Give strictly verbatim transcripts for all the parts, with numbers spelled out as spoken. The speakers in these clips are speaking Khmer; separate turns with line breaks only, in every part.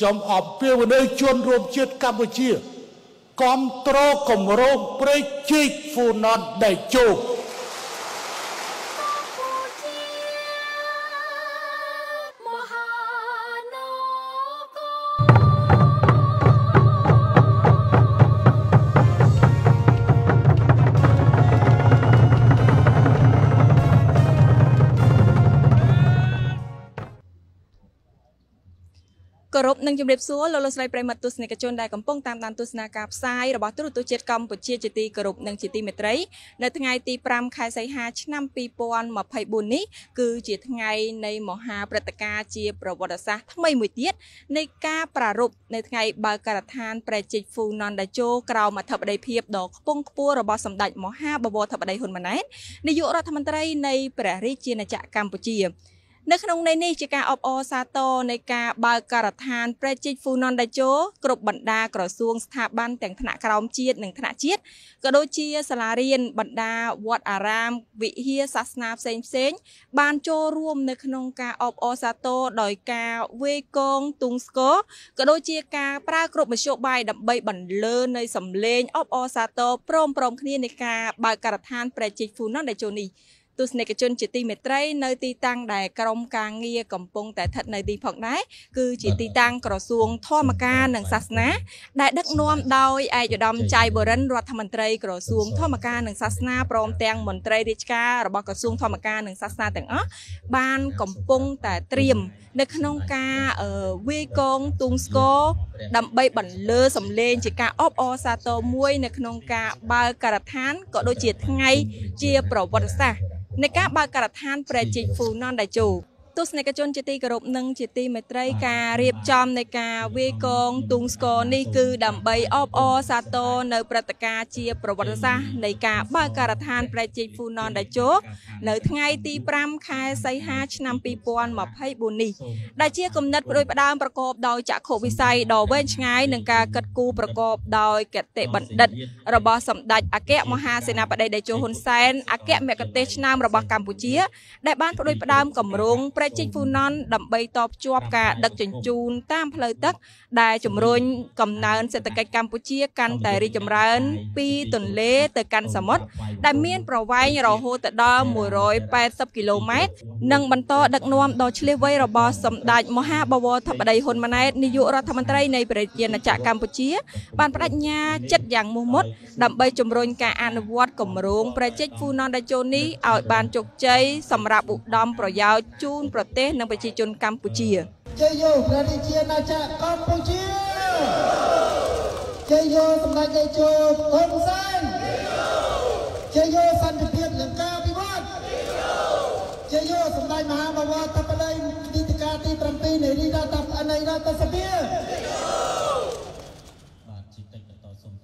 ខ្ញុំអបពីវនៅជនរួមជាតិកម្ពុជាគ្រប់គ្រងគម្រោងព្រែកជីកហ្វូណនដេជោ
គោរពនឹងជំរាបសួរលោកលោកស្រីប្រិមត្តទស្សនិកជនដែលកំពុងតាមដានទស្សនាការផ្សាយរបស់ទូរទស្សន៍ជាតិកម្ពុជាជាទីគោរពនិងជាទីមេត្រីនៅថ្ងៃទីប្រាំខែសីហាឆ្នាំពីរពាន់ម្ភៃបួននេះគឺជាថ្ងៃនៃមហាព្រឹត្តិការណ៍ជាប្រវត្តិសាស្ត្រថ្មីមួយទៀតនៃការប្រារព្ធនៅថ្ងៃបើកការដ្ឋានព្រែកជីកហ្វូណនដេជោក្រោមអធិបតីភាពដ៏ខ្ពង់ខ្ពស់របស់សម្ដេចមហាបវរធិបតីហ៊ុនម៉ាណែតនាយករដ្ឋមន្ត្រីនៃព្រះរាជាណាចក្រកម្ពុជានៅក្នុងន័យនេះជាការអបអរសាទរនៃការបើកការដ្ឋានព្រែកជីកហ្វូណនដេជោគ្រប់បណ្ដាក្រសួងស្ថាប័នទាំងថ្នាក់ក្រោមជាតិនិងថ្នាក់ជាតិក៏ដូចជាសាលារៀនបណ្ដាវត្តអារាមវិហារសាសនាផ្សេងផ្សេងបានចូលរួមនៅក្នុងការអបអរសាទរដោយការវេកងទុងស្គរក៏ដូចជាការប្រើគ្រប់មធ្យោបាយដើម្បីបន្លឺនៃសម្លេងអបអរសាទរព្រមព្រមគ្នានៃការបើកការដ្ឋានព្រែកជីកហ្វូណនដេជោនេះទស្សនិកជនជាទីមេត្រីនៅទីតាំងដែលក្រុមការងារកំពុងតែស្ថិតនៅទីផងដែរគឺជាទីតាំងក្រសួងធម្មការនិងសាសនាដែលដឹកនាំដោយឯកឧត្តមច័យបូរិនរដ្ឋមន្ត្រីក្រសួងធម្មការនិងសាសនាព្រមទាំងមន្ត្រីរាជការរបស់ក្រសួងធម្មការនិងសាសនាទាំងអស់បានកំពុងតែត្រៀមនៅក្នុងការវាយកងទុងស្គរដើម្បីបន្លឺសម្លេងជាការអបអរសាទរមួយនៅក្នុងការបើកការដ្ឋានក៏ដូចជាថ្ងៃជាប្រវត្តិសាស្ត្រในការបើកការដ្ឋានព្រែកជីកហ្វូណនដេជោទស្សនិកជនជាទីគោរពនិងជាទីមេត្រីការរៀបចំនៃការវាយកងទុងស្គរនេះគឺដើម្បីអបអរសាទរនៅព្រឹត្តិការណ៍ជាប្រវត្តិសាស្ត្រនៃការបើកការដ្ឋានព្រែកជីកហ្វូណនដេជោនៅថ្ងៃទីប្រាំខែសីហាឆ្នាំពីរពាន់ម្ភៃបួននេះដែលជាគំនិតផ្ដួចផ្ដើមប្រកបដោយចក្ខុវិស័យដ៏វែងឆ្ងាយនឹងការកិត្តគូប្រកបដោយគតិបណ្ឌិតរបស់សម្ដេចអគ្គមហាសេនាបតីតេជោហ៊ុនសែនអគ្គមគ្គុទ្ទេសក៍ឆ្នើមរបស់កម្ពុជាដែលបានផ្ដួចផ្ដើមគម្រោងព្រែកជីកហ្វូណនដើម្បីតបភ្ជាប់ការដឹកជញ្ជូនតាមផ្លូវទឹកដែលជំរុញកំណើនសេដ្ឋកិច្ចកម្ពុជាកាន់តែរីកចម្រើនពីទន្លេទៅកាន់សមុទ្រដែលមានប្រវែងរហូតដល់មួយរយแปดสิบគីឡូម៉ែត្រនិងបន្តដឹកនាំដ៏ឈ្លាសវៃរបស់សម្ដេចមហាបវរធិបតីហ៊ុនម៉ាណែតនាយករដ្ឋមន្ត្រីនៃព្រះរាជាណាចក្រកម្ពុជាបានបដិញ្ញាចិត្តយ៉ាងមោះមុតដើម្បីជំរុញការអនុវត្តគម្រោងព្រែកជីកហ្វូណនដេជោនេះឲ្យបានជោគជ័យសម្រាប់ឧត្តមប្រយោជន៍ជូនប្រទេសនិងប្រជាជនកម្ពុជា
ជ័យយោព្រះរាជាណាចក្រកម្ពុជាជ័យយោសម្ដេចតេជោហ៊ុនសែនជ័យយោសន្តិភាពនិងការវិវត្តជ័យយោសម្ដេចមហាបវរធិបតីនីតិកាលទីប្រាំពីរនៃរាជរដ្ឋាភិបាលនៃរដ្ឋសភាបាទជីតិចបន្តសូម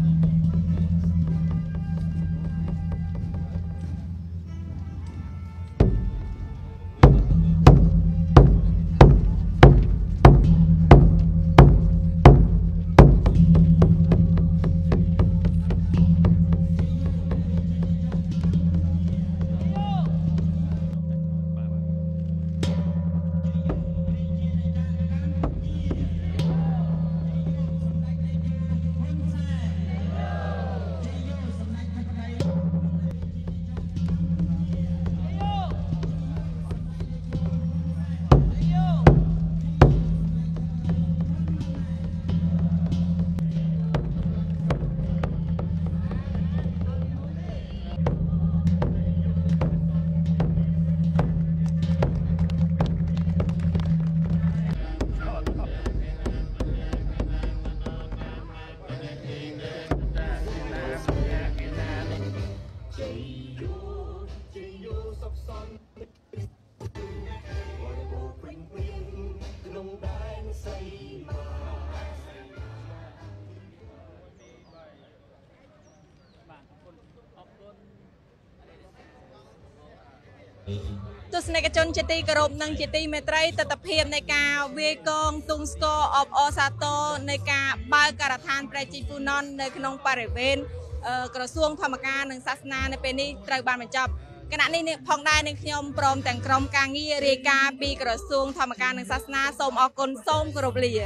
ទស្សនិកជនជាទីគោរពនិងជាទីមេត្រីទស្សនភាពនៃការវាយកងទុងស្គរអបអរសាទរនៃការបើកការដ្ឋានព្រែកជីកហ្វូណននៅក្នុងបរិវេណក្រសួងធម្មការនិងសាសនានៅពេលនេះត្រូវបានបញ្ចប់គណៈនេះផងដែរនឹងខ្ញុំព្រមទាំងក្រុមការងាររាយការណ៍ពីក្រសួងធម្មការនិងសាសនាសូមអរគុណសូមគោរពលា